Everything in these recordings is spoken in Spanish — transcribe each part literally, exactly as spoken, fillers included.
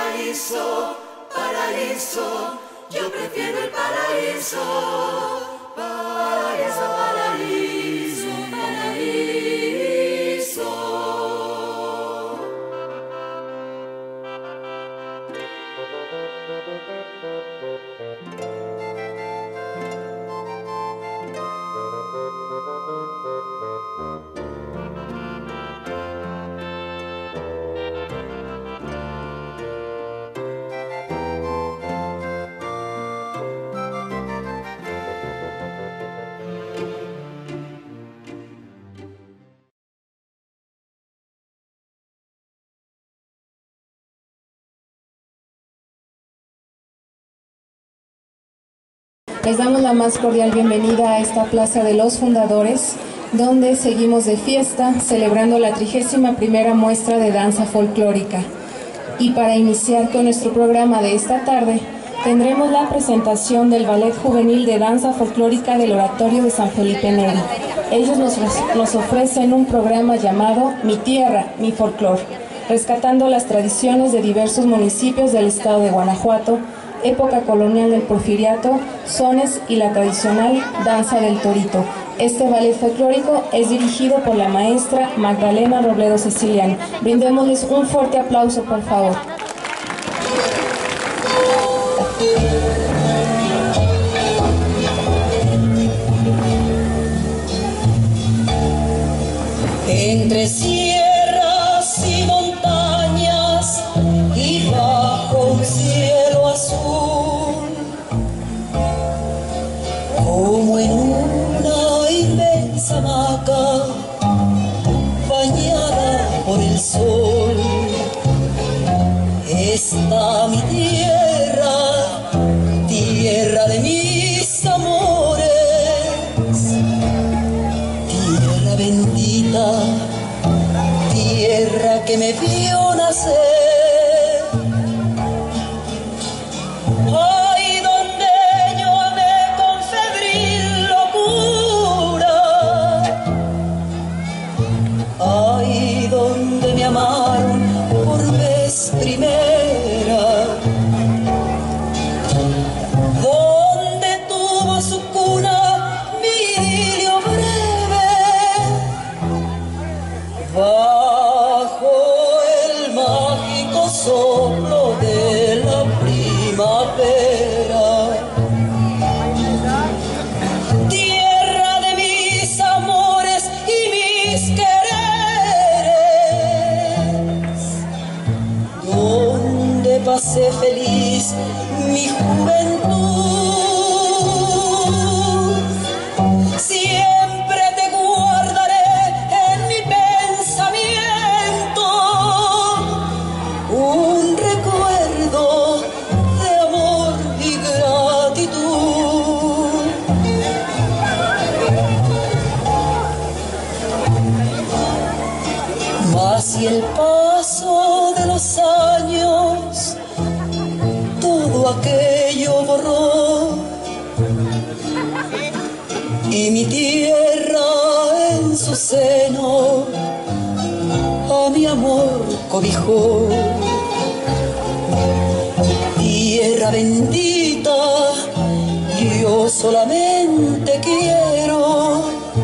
paraíso, paraíso, yo prefiero el paraíso, paraíso, paraíso, paraíso. Les damos la más cordial bienvenida a esta Plaza de los Fundadores, donde seguimos de fiesta, celebrando la trigésima primera muestra de danza folclórica. Y para iniciar con nuestro programa de esta tarde, tendremos la presentación del Ballet Juvenil de Danza Folclórica del Oratorio de San Felipe Neri. Ellos nos, nos ofrecen un programa llamado Mi Tierra, Mi Folclor, rescatando las tradiciones de diversos municipios del estado de Guanajuato, época colonial del Porfiriato, sones y la tradicional danza del torito. Este ballet folclórico es dirigido por la maestra Magdalena Robledo Siciliani. Brindémosles un fuerte aplauso, por favor. Entre sierras y montañas y bajo un cielo azul, como en una inmensa hamaca bañada por el sol, está mi tierra, tierra de mis amores, tierra bendita, tierra que me vio nacer. Ay, donde yo amé con febril locura, ay, donde me amaron por vez primera, donde tuvo su cuna mi idilio breve, bajo el mágico soplo de la primavera. Tierra de mis amores y mis quereres, donde pasé feliz mi juventud. Siempre te guardaré en mi pensamiento un recuerdo de amor y gratitud. Mas si el paso de los años todo aquello borró y mi tierra en su seno a mi amor cobijó, tierra bendita, yo solamente quiero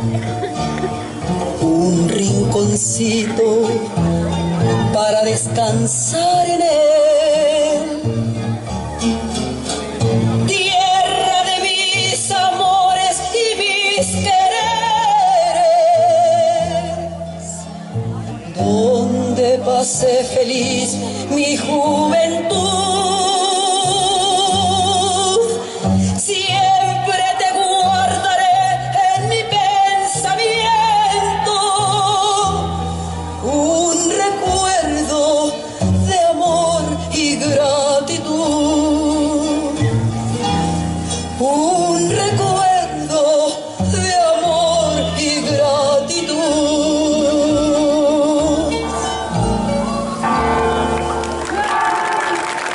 un rinconcito para descansar en él. Tierra de mis amores y mis quereres, donde pasé feliz mi juventud. Siempre te guardaré en mi pensamiento un recuerdo de amor y gratitud, un recuerdo de amor y gratitud.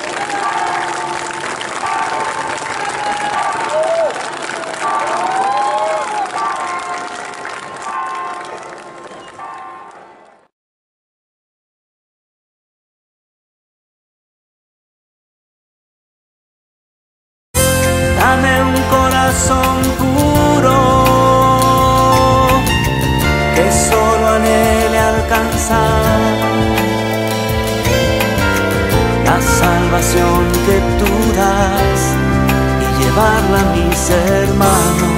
corazón puro que solo anhele alcanzar la salvación que tú das y llevarla a mis hermanos.